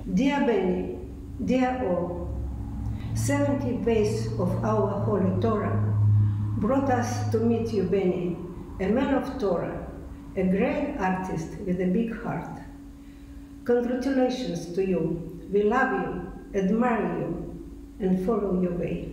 Dear Benny, dear all, 70 days of our Holy Torah brought us to meet you, Benny, a man of Torah, a great artist with a big heart. Congratulations to you. We love you, admire you, and follow your way.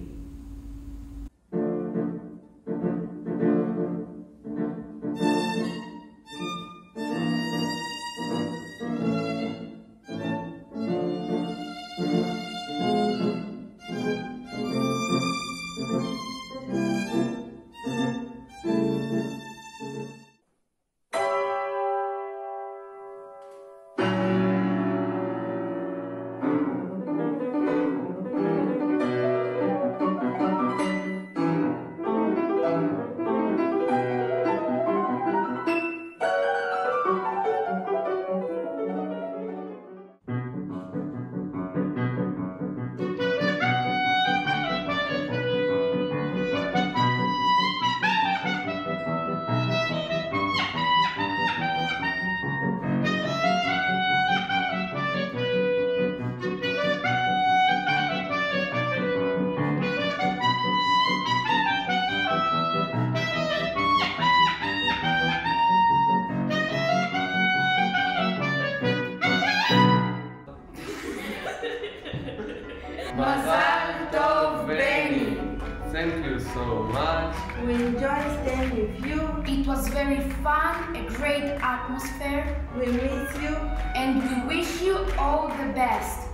Mazal Tov, Benny! Thank you so much. We enjoyed staying with you. It was very fun, a great atmosphere. We miss you. And we wish you all the best.